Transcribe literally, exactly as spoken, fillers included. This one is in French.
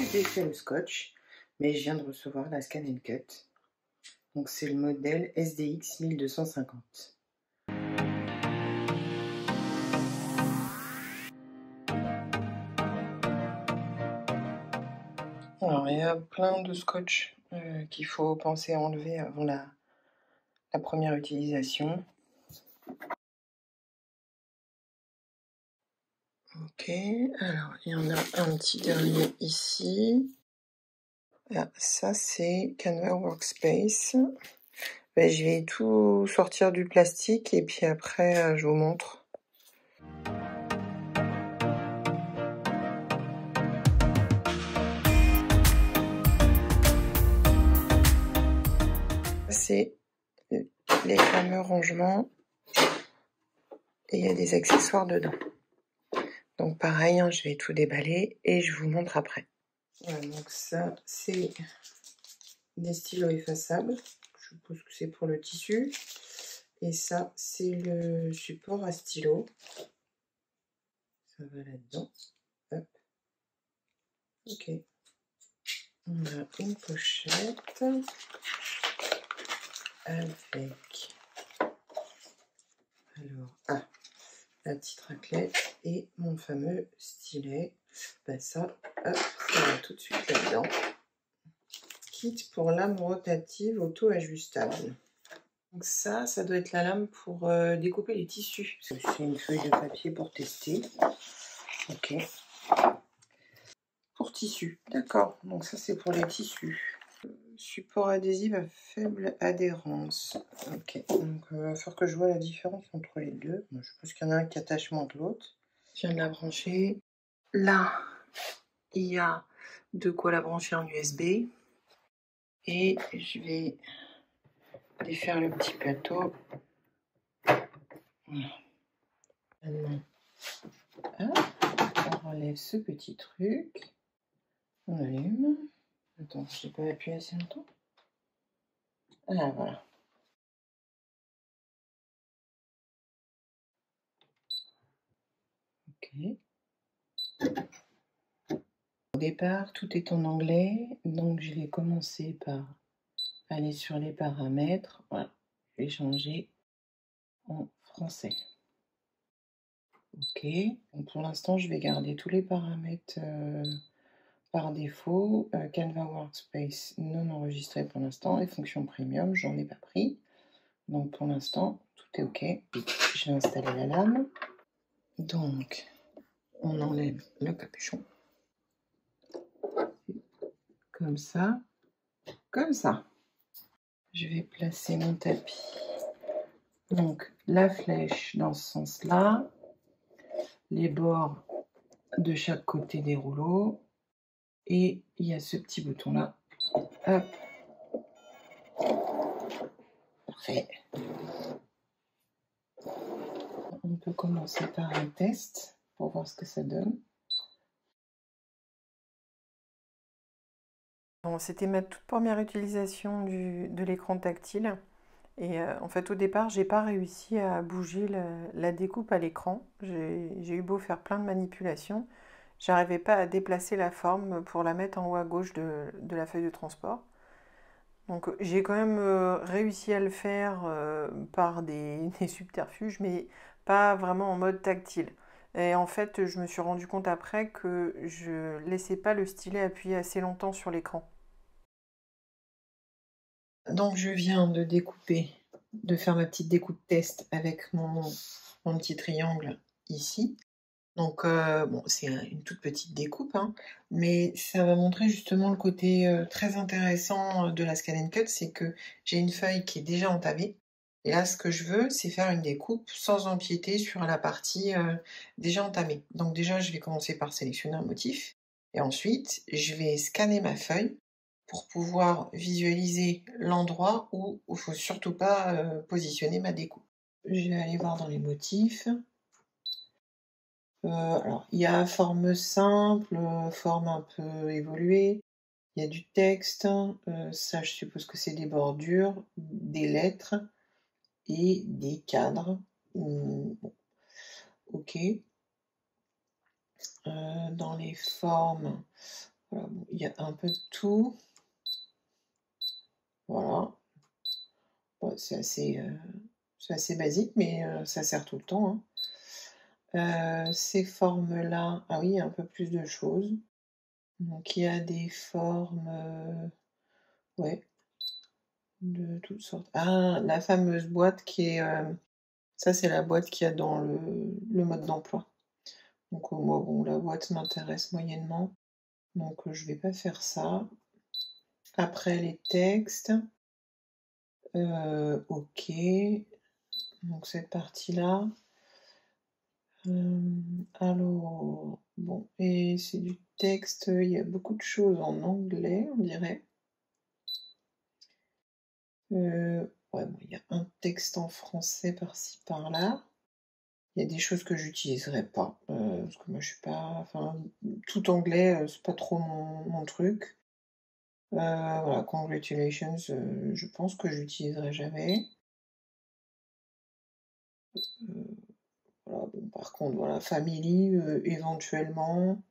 défait le scotch, mais je viens de recevoir la Scan and Cut. Donc c'est le modèle S D X mille deux cent cinquante. Alors il y a plein de scotch euh, qu'il faut penser à enlever avant la, la première utilisation. Ok, alors il y en a un petit dernier ici. Ah, ça c'est Canva Workspace. Ben, je vais tout sortir du plastique et puis après euh, je vous montre. C'est les fameux rangements et il y a des accessoires dedans. Donc pareil, hein, je vais tout déballer et je vous montre après. Voilà, donc ça c'est des stylos effaçables. Je suppose que c'est pour le tissu. Et ça c'est le support à stylo. Ça va là-dedans. Hop. Ok. On a une pochette avec alors ah, la petite raclette et mon fameux stylet. Ben ça, hop, ça va tout de suite là-dedans. Kit pour lame rotative auto-ajustable. Donc ça, ça doit être la lame pour euh, découper les tissus. C'est une feuille de papier pour tester. Ok. Pour tissu, d'accord. Donc ça, c'est pour les tissus. Support adhésif à faible adhérence. Ok. Donc il va falloir que je vois la différence entre les deux. Bon, je pense qu'il y en a un qui attache moins que l'autre. Je viens de la brancher. Là, il y a de quoi la brancher en U S B. Et je vais défaire le petit plateau. Voilà. Maintenant, hop, on enlève ce petit truc. On allume. Attends, je n'ai pas appuyé assez longtemps. Ah, voilà. Ok. Au départ, tout est en anglais, donc je vais commencer par aller sur les paramètres. Voilà, je vais changer en français. Ok, donc pour l'instant, je vais garder tous les paramètres euh, par défaut. Euh, Canva Workspace non enregistré pour l'instant et fonction premium, j'en ai pas pris. Donc pour l'instant, tout est ok. Je vais installer la lame. Donc, on enlève le capuchon. Comme ça, comme ça. Je vais placer mon tapis. Donc, la flèche dans ce sens-là. Les bords de chaque côté des rouleaux. Et il y a ce petit bouton-là. Hop. Parfait. On peut commencer par un test pour voir ce que ça donne. Bon, c'était ma toute première utilisation du, de l'écran tactile. Et euh, en fait, au départ, j'ai pas réussi à bouger la, la découpe à l'écran. J'ai eu beau faire plein de manipulations. J'arrivais pas à déplacer la forme pour la mettre en haut à gauche de, de la feuille de transport. Donc j'ai quand même euh, réussi à le faire euh, par des, des subterfuges, mais pas vraiment en mode tactile. Et en fait, je me suis rendu compte après que je laissais pas le stylet appuyer assez longtemps sur l'écran. Donc je viens de découper, de faire ma petite découpe test avec mon, mon petit triangle ici. Donc euh, bon, c'est une toute petite découpe, hein, mais ça va montrer justement le côté euh, très intéressant de la Scan and Cut, c'est que j'ai une feuille qui est déjà entamée. Et là, ce que je veux, c'est faire une découpe sans empiéter sur la partie euh, déjà entamée. Donc déjà, je vais commencer par sélectionner un motif. Et ensuite, je vais scanner ma feuille pour pouvoir visualiser l'endroit où il ne faut surtout pas euh, positionner ma découpe. Je vais aller voir dans les motifs. Euh, alors, il y a forme simple, forme un peu évoluée. Il y a du texte. Euh, ça, je suppose que c'est des bordures, des lettres et des cadres. Hum, bon. Ok. Euh, dans les formes, Voilà, bon, il y a un peu de tout. Voilà. Bon, c'est assez, euh, c'est assez basique, mais euh, ça sert tout le temps, hein. Euh, ces formes-là, ah oui, il y a un peu plus de choses. Donc il y a des formes, euh, ouais, de toutes sortes. Ah, la fameuse boîte qui est, euh, ça c'est la boîte qu'il y a dans le, le mode d'emploi. Donc euh, moi, bon, la boîte m'intéresse moyennement, donc euh, je vais pas faire ça. Après les textes, euh, ok, donc cette partie-là. Euh, alors, bon, et c'est du texte, il y a beaucoup de choses en anglais, on dirait. Euh, ouais, bon, il y a un texte en français par-ci par-là. Il y a des choses que j'utiliserai pas, euh, parce que moi je suis pas, enfin, tout anglais, euh, c'est pas trop mon, mon truc. Euh, voilà, congratulations, euh, je pense que j'utiliserai jamais. Euh, voilà, bon, par contre, voilà, family, euh, éventuellement.